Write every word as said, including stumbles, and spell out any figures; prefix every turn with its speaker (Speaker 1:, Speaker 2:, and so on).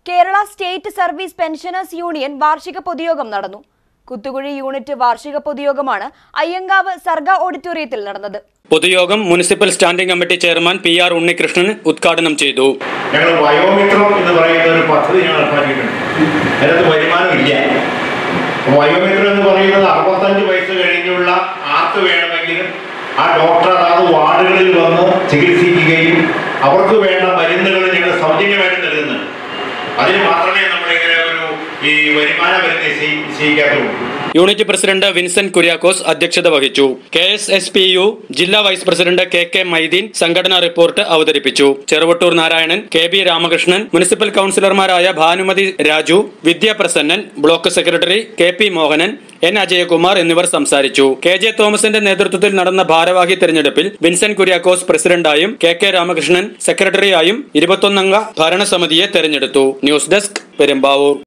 Speaker 1: Kerala state service pensioners union വാർഷിക പൊതുയോഗം നടന്നു. കുത്തുകുഴി യൂണിറ്റ് വാർഷിക പൊതുയോഗമാണ് അയ്യങ്കാവ് സർഗ ഓഡിറ്റോറിയത്തിൽ നടന്നത്.
Speaker 2: പൊതുയോഗം municipal standing committee chairman P R Unnikrishnan ഉദ്ഘാടനം ചെയ്തു.
Speaker 3: ഞങ്ങൾ വയോമിത്രം എന്ന് പറയുന്ന ഒരു പദ്ധതി ഞങ്ങൾ നടപ്പാക്കിയിട്ടുണ്ട്. അതിനകത്ത് വരുമാനമില്ല. വയോമിത്രം എന്ന് പറയുന്നത് അറുപത്തഞ്ച് വയസ്സ് കഴിഞ്ഞുള്ള ആർക്ക് വേണമെങ്കിലും ആ ഡോക്ടർ അതാത് വാർഡുകളിൽ വന്ന് ചികിത്സിക്കുകയും അവർക്ക് വേണ്ട മരുന്നുകൾ ഞങ്ങൾ സൗജന്യമായിട്ട് നൽകുന്നുണ്ട്. അതിന് മാത്രമേ നമ്മളിങ്ങനെ ഒരു ഈ വരുമാന പരിധി നിശ്ചയിക്കാത്തുള്ളൂ.
Speaker 2: യൂണിറ്റ് പ്രസിഡന്റ് വിൻസെന്റ് കുര്യാക്കോസ് അധ്യക്ഷത വഹിച്ചു. K S S P U ജില്ലാ vice president K K Maideen സംഘടനാ റിപ്പോർട്ട് അവതരിപ്പിച്ചു. Cheruvattoor Narayanan, K B Ramakrishnan, municipal കൌൺസിലർമാരായ Bhanumathi Raju, Vidyaprasannan, block secretary K P Mohanan, N Ajayakumar എന്നിവർ സംസാരിച്ചു. കെ ജെ തോമസിന്റെ നേതൃത്വത്തിൽ നടന്ന ഭാരവാഹി തെരഞ്ഞെടുപ്പിൽ വിൻസെന്റ് കുര്യാക്കോസ് പ്രസിഡന്റായും കെ കെ രാമകൃഷ്ണൻ സെക്രട്ടറിയായും ഇരുപത്തൊന്നംഗ ഭരണസമിതിയെ തെരഞ്ഞെടുത്തു. News desk Perumbavoor.